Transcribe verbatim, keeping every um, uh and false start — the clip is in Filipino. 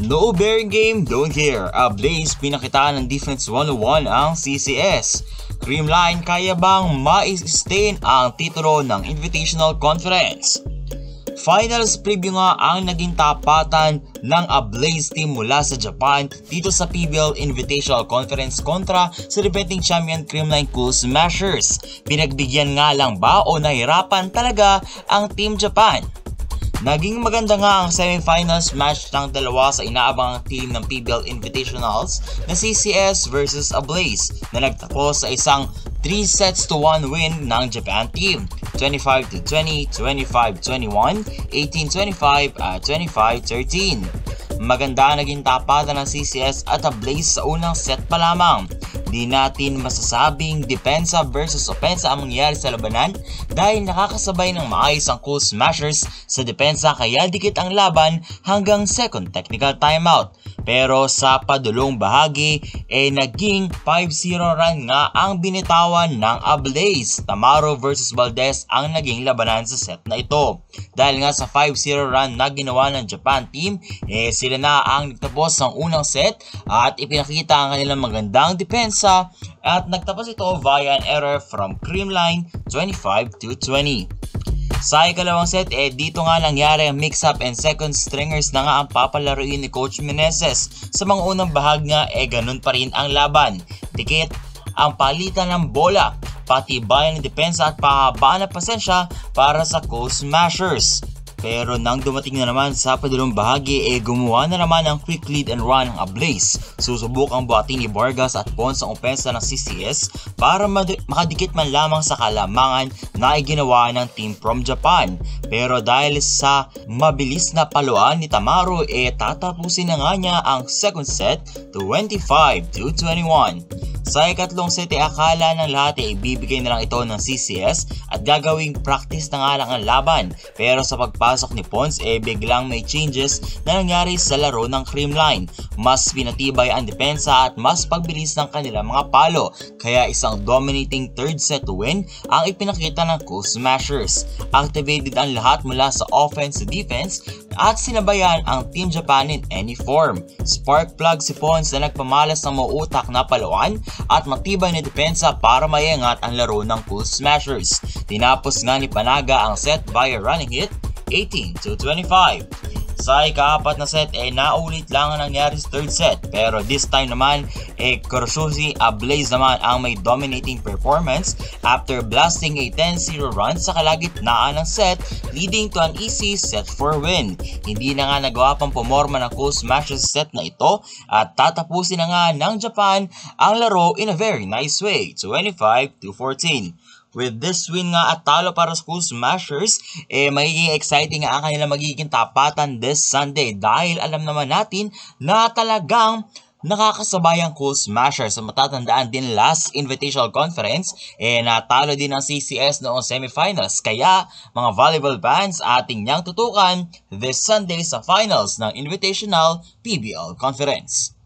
No bearing game, don't care. A Blaze pinakitaan ng Defense one oh one ang C C S. Creamline kaya bang ma-sustain ang titulo ng Invitational Conference? Finals preview nga ang naging tapatan ng A Blaze team mula sa Japan dito sa P B L Invitational Conference kontra sa defending champion Creamline Cool Smashers. Pinagbigyan nga lang ba o nahirapan talaga ang Team Japan? Naging maganda nga ang semifinals match ng dalawa sa inaabangang team ng P B L Invitationals na C C S versus A Blaze na nagtapos sa isang three sets to one win ng Japan team. twenty-five to twenty, twenty-five twenty-one, eighteen twenty-five at twenty-five thirteen. Maganda naging tapatan ng C C S at A Blaze sa unang set pa lamang. Di natin masasabing depensa versus opensa ang mangyayari sa labanan dahil nakakasabay ng maayos ang Cool Smashers sa depensa kaya dikit ang laban hanggang second technical timeout. Pero sa padulong bahagi eh naging five zero run nga ang binitawan ng A Blaze. Tamaro versus Valdez ang naging labanan sa set na ito. Dahil nga sa five zero run na ginawa ng Japan team, eh sila na ang nagtapos ng unang set at ipinakita ang kanilang magandang depensa at nagtapos ito via an error from Creamline twenty-five to twenty. Sa ikalawang set, eh dito nga nangyari ang mix-up and second stringers na nga ang papalaruin ni Coach Meneses. Sa mga unang bahag nga, eh ganun pa rin ang laban. Dikit ang palitan ng bola, patibayan ng depensa at pahabaan ng pasensya para sa Cool Smashers. Pero nang dumating na naman sa padulong bahagi, eh gumawa na naman ng quick lead and run ng A Blaze. Susubok ang buhatin ni Vargas at Pons ang opensa ng C C S para makadikit man lamang sa kalamangan na iginawa ng team from Japan. Pero dahil sa mabilis na paluan ni Tamaro, eh tatapusin na nga niya ang second set twenty-five to twenty-one. Sa ikatlong set ay akala ng lahat ay ibibigay na lang ito ng C C S at gagawing practice na nga lang ang laban. Pero sa pagpasok ni Pons eh biglang may changes na nangyari sa laro ng Creamline. Mas pinatibay ang depensa at mas pagbilis ng kanilang mga palo. Kaya isang dominating third set win ang ipinakita ng Cool Smashers. Activated ang lahat mula sa offense to defense at sinabayan ang Team Japan in any form. Spark plug si Pons na nagpamalas ng mauutak na paluan at matibay na depensa para maiangat ang laro ng Cool Smashers. Tinapos nga ni Panaga ang set via running hit eighteen to twenty-five. Sa ikaapat na set eh naulit lang ang nangyari sa third set, pero this time naman eh Kuroshushi A Blaze naman ang may dominating performance after blasting a ten zero run sa kalagitnaan ng set, leading to an easy set for win. Hindi na nga nagawa pang pumorma ng Cool Smashers set na ito at tatapusin na nga ng Japan ang laro in a very nice way, twenty-five to fourteen. With this win nga at talo para sa Cool Smashers, eh magiging exciting nga ang kanilang magiging tapatan this Sunday dahil alam naman natin na talagang nakakasabay ang Cool Smashers. Sa matatandaan din last Invitational Conference, eh natalo din ang C C S noong semifinals. Kaya mga volleyball fans, ating niyang tutukan this Sunday sa finals ng Invitational P B L Conference.